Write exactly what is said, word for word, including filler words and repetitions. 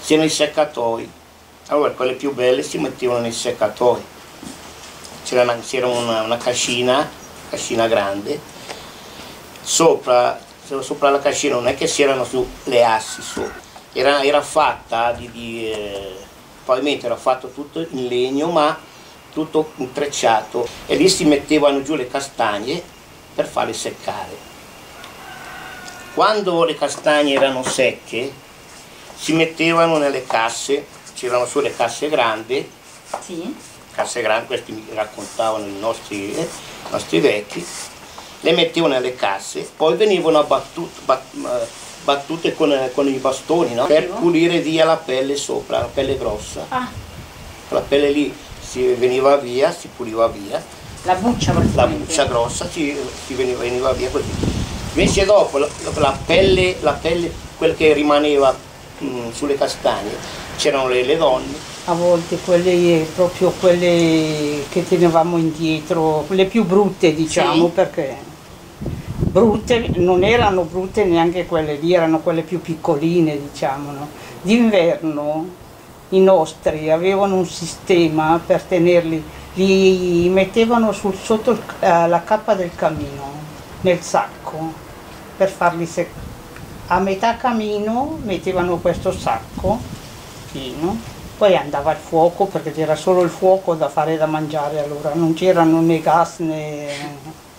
c'erano i seccatoi, allora quelle più belle si mettevano nei seccatoi, c'era una, una, una cascina, cascina grande, sopra, sopra la cascina non è che c'erano su le assi sopra, era, era fatta di, di eh, il pavimento era fatto tutto in legno ma tutto intrecciato e lì si mettevano giù le castagne per farle seccare. Quando le castagne erano secche si mettevano nelle casse, c'erano su le casse grandi, sì. casse grandi, questi mi raccontavano i nostri, eh, nostri vecchi, le mettevano nelle casse, poi venivano abbattute, bat, battute con, con i bastoni, no? Per pulire via la pelle sopra, la pelle grossa. Ah. La pelle lì si veniva via, si puliva via. La buccia, la buccia grossa si, si veniva, veniva via così. Invece dopo la, la, pelle, la pelle, quel che rimaneva mh, sulle castagne, c'erano le, le donne. A volte quelle, proprio quelle che tenevamo indietro, le più brutte diciamo, sì. Perché brutte non erano brutte neanche quelle lì, erano quelle più piccoline diciamo, no? D'inverno i nostri avevano un sistema per tenerli, li mettevano sul, sotto il, eh, la cappa del camino, nel sacco, per farli seccare. A metà camino mettevano questo sacco pieno. Poi andava il fuoco perché c'era solo il fuoco da fare da mangiare allora, non c'erano né gas né...